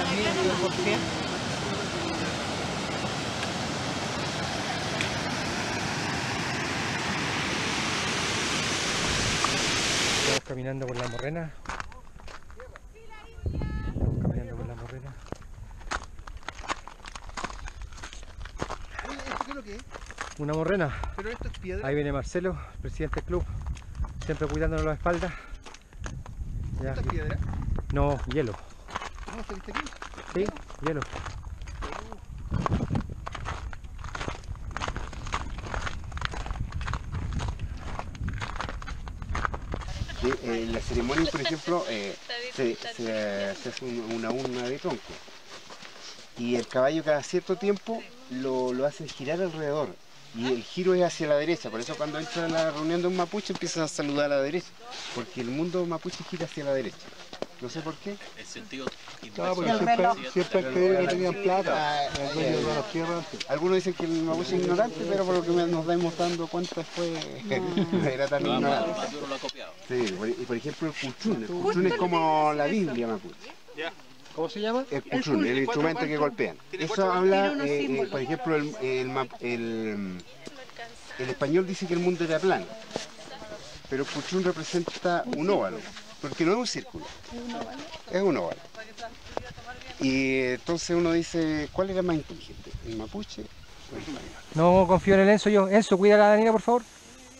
Estamos caminando por la morrena. Estamos caminando por la morrena. ¿Esto qué es lo que es? Una morrena. Pero esto es piedra. Ahí viene Marcelo, el presidente del club, siempre cuidándonos la espalda. Ya. ¿Esto es piedra? No, hielo. ¿Cómo saliste aquí? Sí, hielo. En la ceremonia, por ejemplo, se hace una urna de tronco y el caballo cada cierto tiempo lo hacen girar alrededor y el giro es hacia la derecha, por eso cuando entra a la reunión de un mapuche empiezas a saludar a la derecha, porque el mundo mapuche gira hacia la derecha. No sé por qué. El sentido Claro, porque siempre han creído que tenían plata, el dueño de las tierras. Algunos dicen que el mapuche es ignorante, pero por lo que nos damos dando cuenta era tan ignorante. Maduro lo ha copiado. Sí, y por ejemplo el cuchún es como la Biblia mapuche. ¿Cómo se llama? El cuchún, el instrumento que golpean. Eso habla, por ejemplo, el español dice que el mundo era plano, pero el cuchún representa un óvalo, porque no es un círculo, es un óvalo. Y entonces uno dice, ¿cuál era más inteligente? ¿El mapuche o el español? No confío en el Enzo yo. Enzo, cuida a la Daniela, por favor.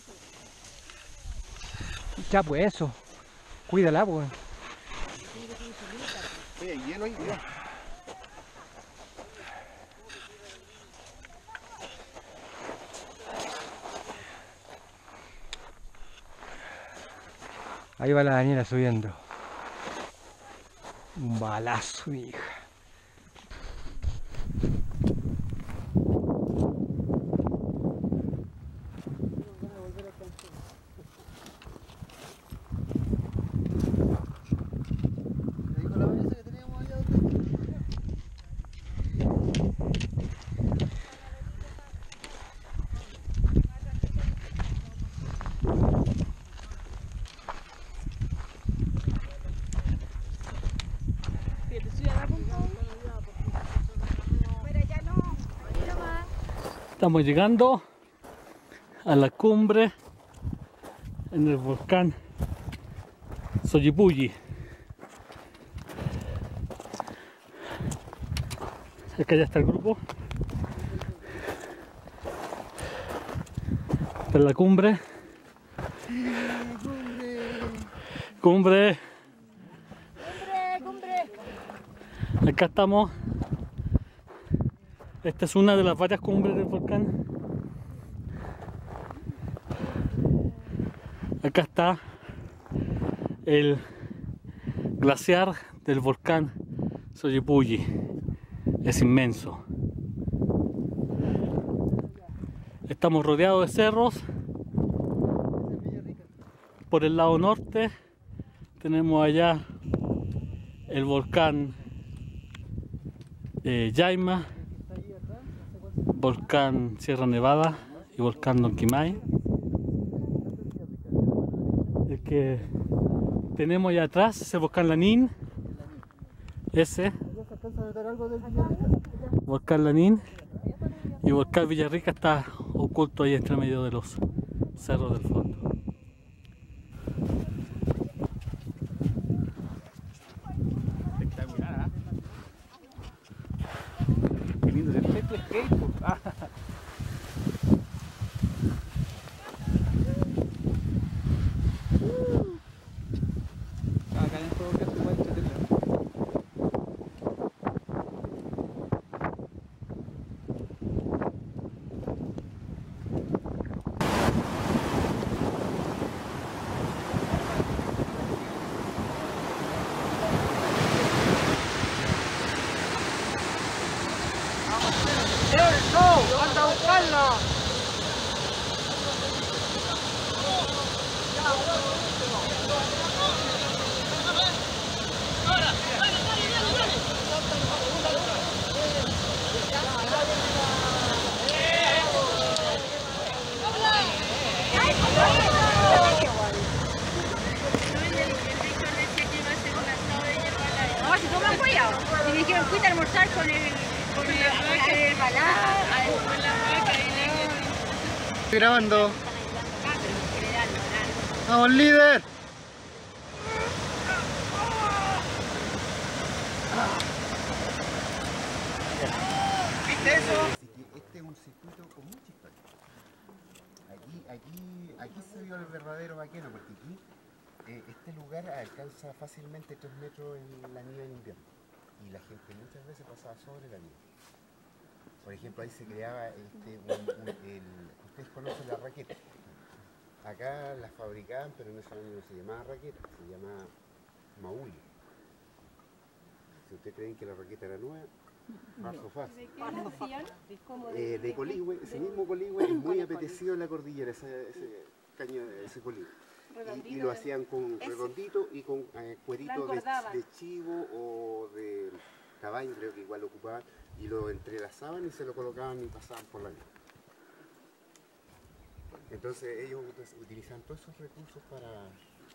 Ya pues, Enzo. Cuídala, pues. Oye, hielo ahí, mira. Ahí va la Daniela subiendo. Un balazo, mi hija. Estamos llegando a la cumbre en el volcán Soyipulli. Acá ya está el grupo. Esta es la cumbre. Cumbre. Acá estamos. Esta es una de las varias cumbres del volcán. Acá está el glaciar del volcán Soyipulli. Es inmenso. Estamos rodeados de cerros. Por el lado norte tenemos allá el volcán Yaima, volcán Sierra Nevada y volcán Don Quimay. El que tenemos allá atrás es el volcán Lanín, ese volcán Lanín, y volcán Villarrica está oculto ahí entre medio de los cerros del fondo. Espectacular, ¿eh? Qué lindo, se siente skateboard. Acá en todo caso igual entretenido. ¡Anda a buscarla! No, si tú me apoyas. pillado. Y me dijeron, fuiste a almorzar con la vaca del balá. Con la vaca y Estoy grabando. ¡Vamos, líder! ¿Viste eso? Este es un circuito con mucha historia. Aquí se vio el verdadero vaquero, porque aquí este lugar alcanza fácilmente 3 metros en la nieve en invierno. Y la gente muchas veces pasaba sobre la nieve. Por ejemplo, ahí se creaba, ustedes conocen la raqueta. Acá las fabricaban, pero en ese año no se llamaba raqueta, se llamaba maule. Si ustedes creen que la raqueta era nueva, paso fácil. De coligüe, ese mismo coligüe es muy apetecido en la cordillera, ese coligüe. Y lo hacían con redondito y con cuerito de chivo o de caballo, creo que igual lo ocupaban, y lo entrelazaban y se lo colocaban y pasaban por la nieve. Entonces ellos utilizan todos esos recursos para...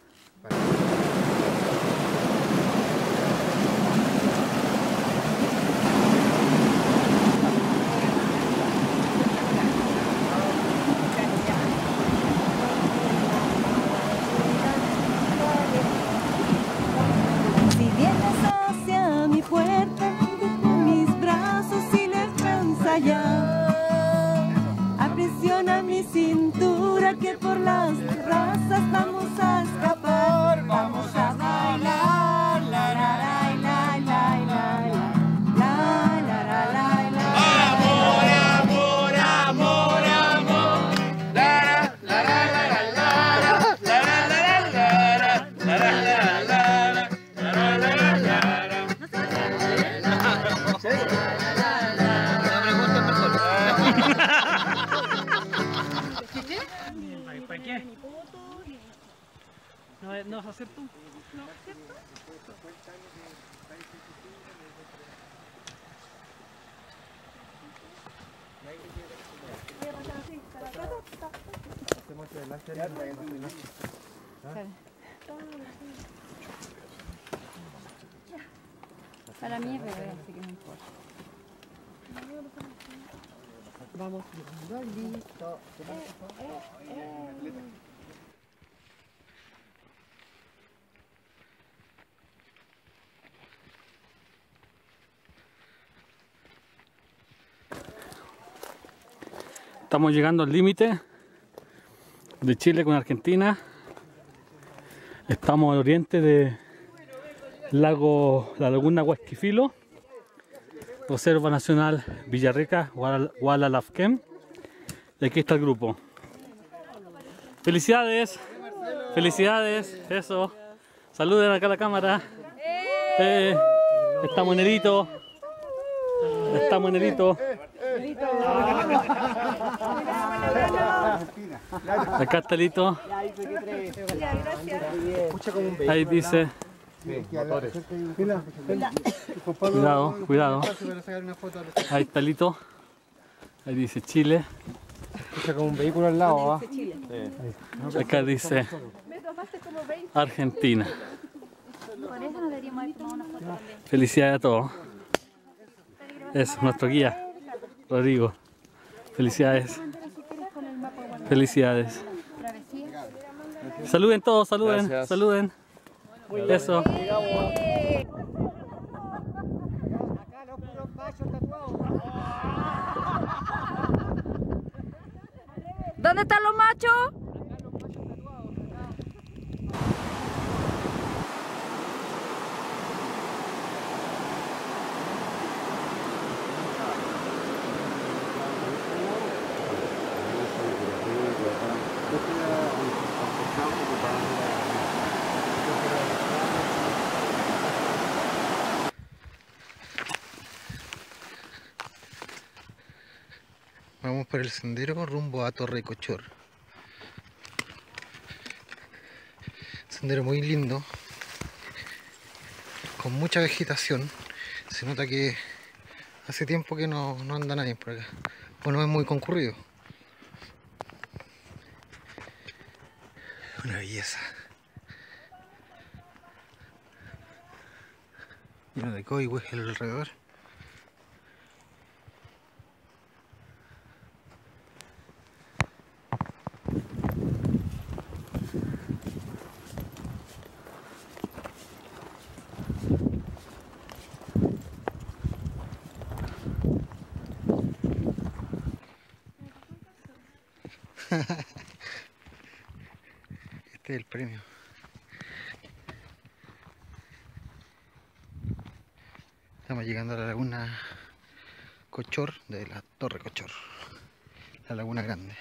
Si vienes hacia mi puerta, mis brazos sin alcanza ya. Aprisiona mi cintura que por las terrazas vamos a escapar. Vamos a bailar, la la la la la la la la la la la. Amor, amor, amor, amor. La la la la la la la la la la la la la. ¿Para qué? ¿No vas a hacer tú? No, ¿cierto? Para mí es bebé, así que no importa. Vamos, listo. Estamos llegando al límite de Chile con Argentina. Estamos al oriente de la laguna Huasquifilo, Reserva Nacional Villarrica, Gualalafquén. Y aquí está el grupo. ¡Felicidades! ¡Felicidades! Eso. Saluden acá a la cámara. Estamos en Erito. Estamos en Erito. Acá está Lito. Ahí dice. Cuidado, cuidado. Ahí está Lito. Ahí dice Chile. Escucha como un vehículo al lado, ¿ah? Acá dice Argentina. Por eso nos deberíamos haber tomado una foto también. Felicidades a todos. Es nuestro guía, Rodrigo. Felicidades. Felicidades. Saluden todos, saluden, Gracias. saluden. Eso. ¿Dónde están los machos? Vamos por el sendero rumbo a Torre Cochor. Sendero muy lindo, con mucha vegetación. Se nota que hace tiempo que no anda nadie por acá. Bueno, es muy concurrido. Una belleza. lleno de coihues alrededor. Este es el premio. Estamos llegando a la laguna Cochor de la Torre Cochor, la laguna grande.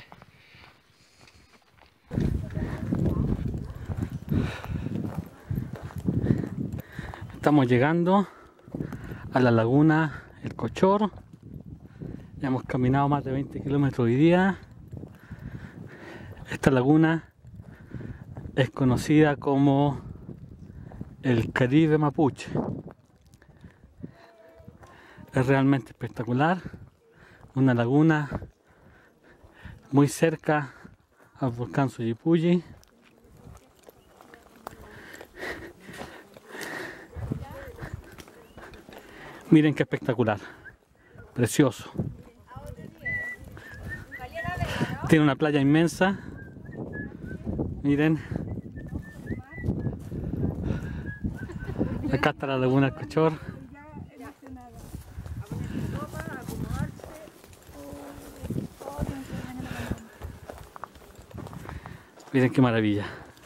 Estamos llegando a la laguna El Cochor. Ya hemos caminado más de 20 kilómetros hoy día. Esta laguna es conocida como el Caribe Mapuche. Es realmente espectacular. Una laguna muy cerca al volcán Suyipulli. Miren qué espectacular. Precioso. Tiene una playa inmensa. Miren. Acá está la laguna El Cochor. Miren qué maravilla.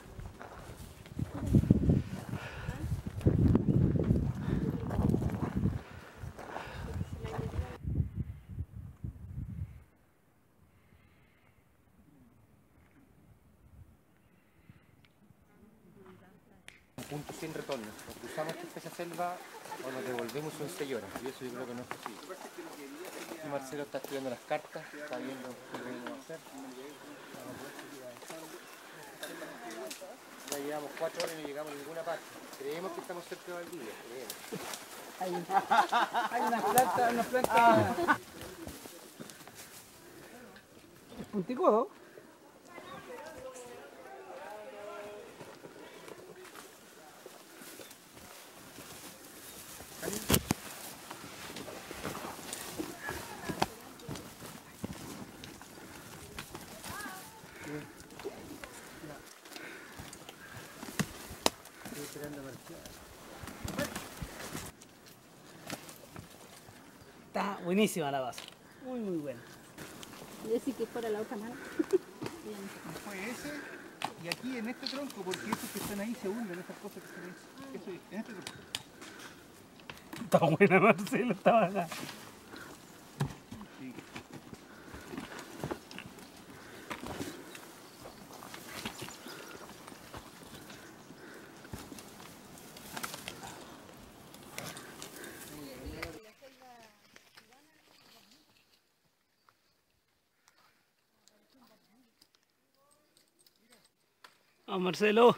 Punto sin retorno. O cruzamos esta espesa selva o nos devolvemos un 6 horas. Y eso yo creo que no es posible. Y Marcelo está estudiando las cartas, está viendo qué podemos hacer. Ya llevamos 4 horas y no llegamos a ninguna parte. Creemos que estamos cerca de Valdivia, creemos. Hay una planta. Es punticodo. Está buenísima la base. Muy buena. Decir que fuera la otra mano. Fue ese y aquí en este tronco, porque esos que están ahí se hunden, esas cosas que están ahí. Eso, en este tronco. Está buena, Marcelo, está baja. Vamos, Marcelo.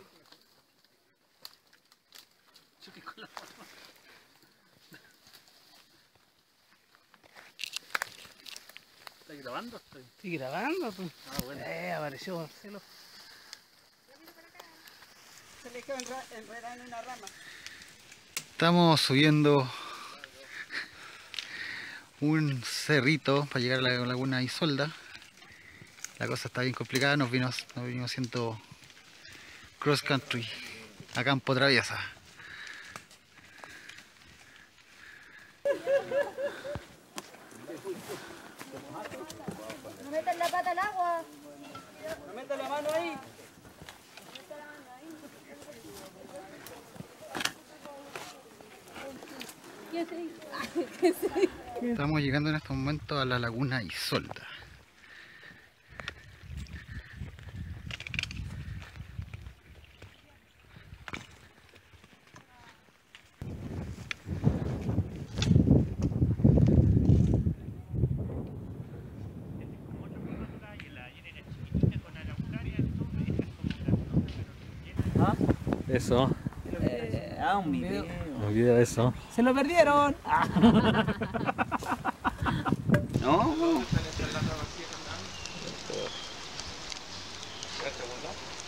¿Estás grabando? Estoy grabando, pues. Ah, bueno. Apareció Marcelo. Se le quedó enredado en una rama. Estamos subiendo un cerrito para llegar a la laguna Isolda. La cosa está bien complicada, nos vinimos haciendo cross country a campo traviesa. No metan la pata al agua. No meta la mano ahí. ¿Qué sé? Estamos llegando en este momento a la laguna Isolda. Eso. Un video. Olvida eso. Se lo perdieron. No.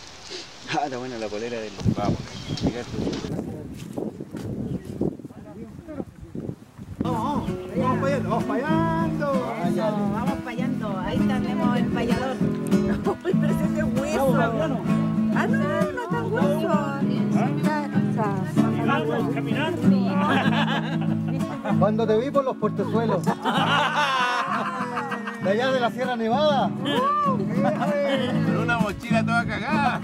Está buena la polera del... Vamos. el vallador. Uy, pero ese es hueso. Ah, no, no está hueso. Cuando te vi por los puertezuelos. De allá de la Sierra Nevada. Con una mochila toda cagada.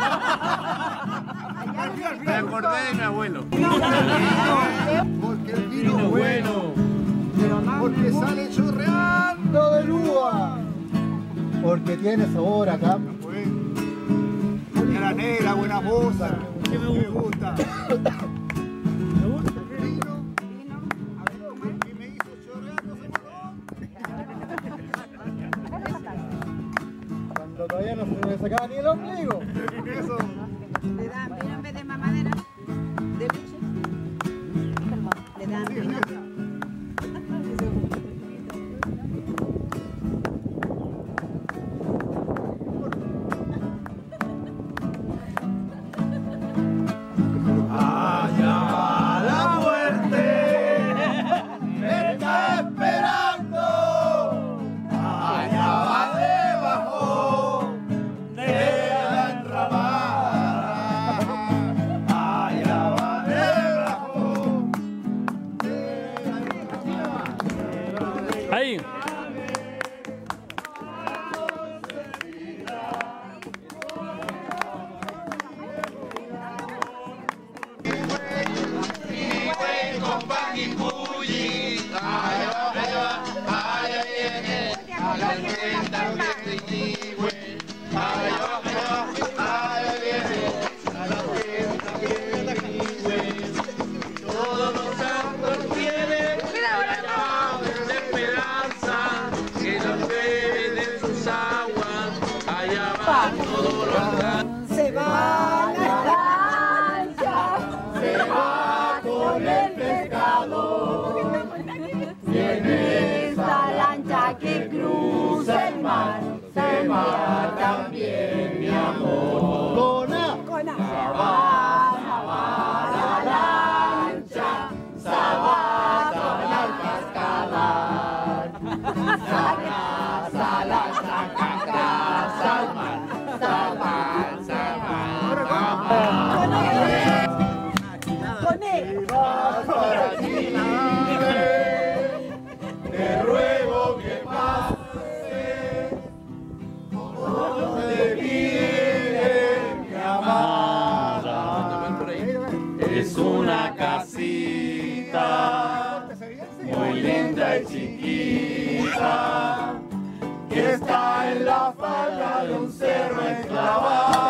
Me acordé de mi abuelo. Porque el vino es bueno. Porque sale chorreando de uva. Porque tiene sabor acá. Era negra, buena moza. Que me gusta. ¿Me gusta el vino? Y me hizo chorrear, no sé cuando todavía no se me sacaba ni el ombligo. Eso. Le dan vino en vez de mamadera. De leche. Le dan vino. Ahí. Se va la lancha, se va con el pescado. Y en esa lancha que cruza el mar, se va también mi amor. Con A. Se va la lancha, se va con el pescado. Saca la saca al mar. Con él. Te ruego que pases por donde vive mi amada. Es una casita muy linda y chiquita Que está en la falda de un cerro enclavada.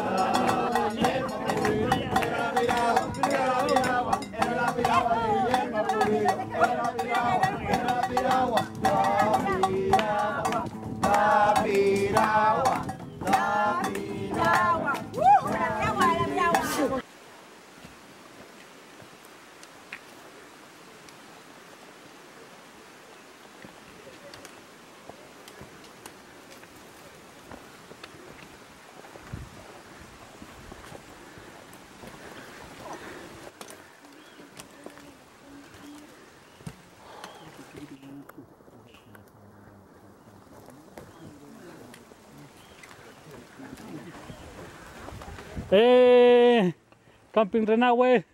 Camping Renahue.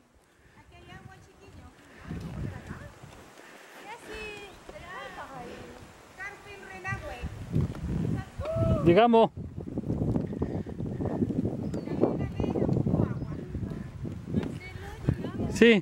Llegamos. Sí.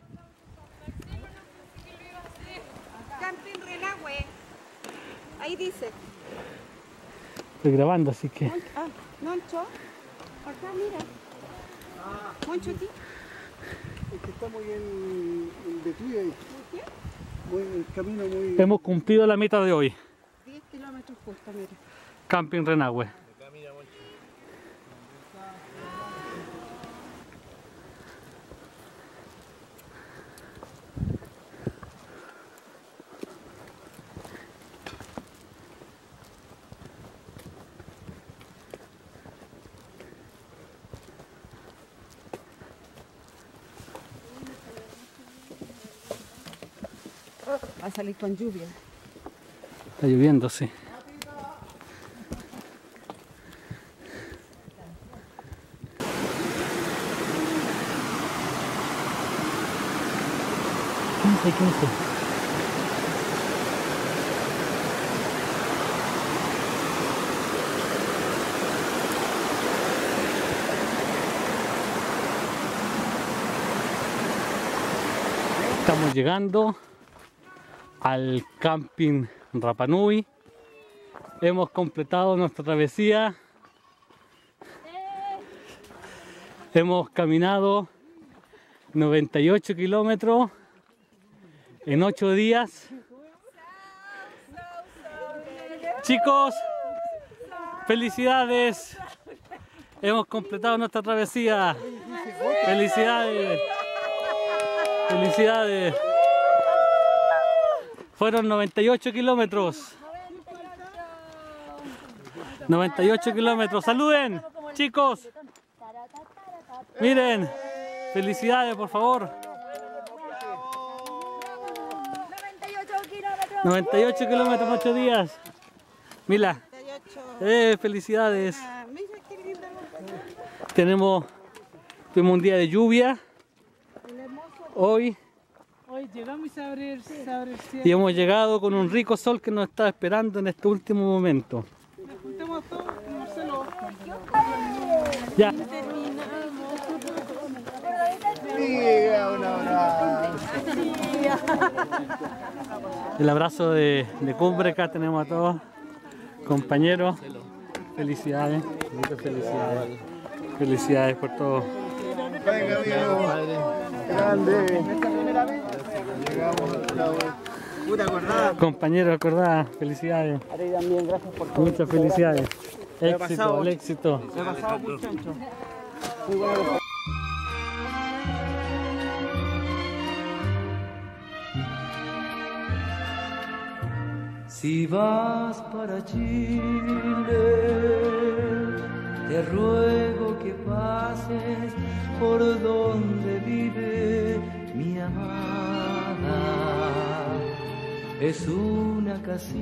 Camping Renahue. Ahí dice. Estoy grabando, así que. Ah, Moncho. Acá, mira. Moncho, aquí. Es que estamos en Betuya ahí. Muy, el camino muy... Hemos cumplido la meta de hoy. 10 kilómetros justo, mira. Camping Renahue. Va a salir con lluvia. Está lloviendo, sí. 15. Estamos llegando al camping Rapa Nui. Hemos completado nuestra travesía. Hemos caminado 98 kilómetros en 8 días. Chicos, felicidades. Hemos completado nuestra travesía. Felicidades. Felicidades. Fueron 98 kilómetros. 98 kilómetros. Saluden, chicos. Miren. Felicidades, por favor. 98 kilómetros en 8 días. Mila. Felicidades. Tuvimos un día de lluvia. Hoy llegamos y se abre el cielo. Y hemos llegado con un rico sol que nos está esperando en este último momento. Nos juntamos todos con Marcelo. Ya. El abrazo de cumbre, acá tenemos a todos compañeros. Felicidades, muchas felicidades. Felicidades por todo. Venga, amigo. Grande. Puta acordada. Compañeros, acordada, felicidades. A ti también, gracias por todo. Muchas felicidades. Éxito, el éxito. Me he pasado muy chancho. Muy bueno. Si vas para Chile, te ruego que pases por donde vive mi amada. Es una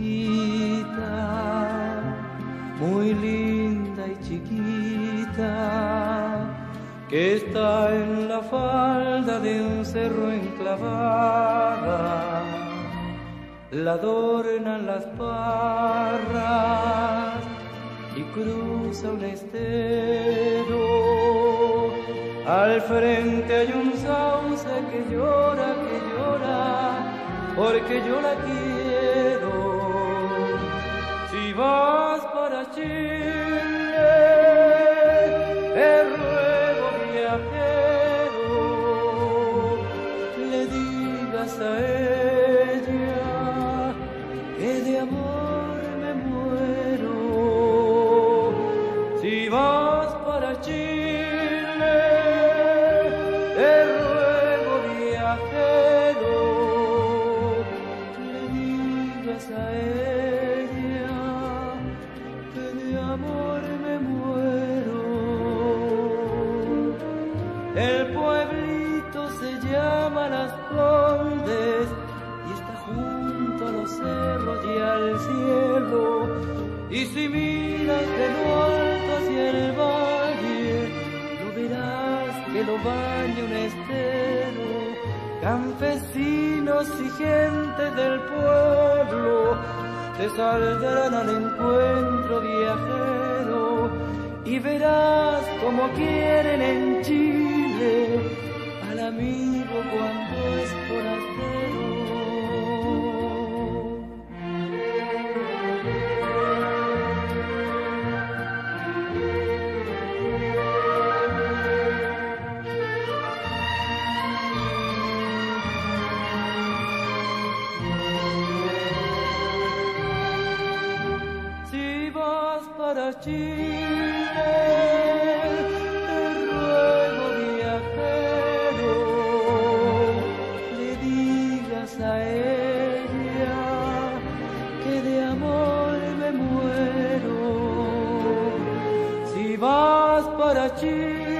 casita muy linda y chiquita que está en la falda de un cerro enclavada. La adornan las parras y cruza un estero. Al frente hay un sauce que llora, porque yo la quiero. Si vas para Chile, te ruego, viajero, le digas a ella que de amor me muero. Si vas para Chile, te ruego, viajero, le digas a ella que de amor me muero. El pueblito se llama Las Condes y está junto a los cerros y al cielo. Y si miras de lo alto hacia el valle, lo verás que lo baña un estero. Campesinos y gente del pueblo te saldrán al encuentro, viajero, y verás como quieren en Chile al amigo cuando es forastero. Si vas para Chile, te ruego, viajero, le digas a ella que de amor me muero. Si vas para Chile,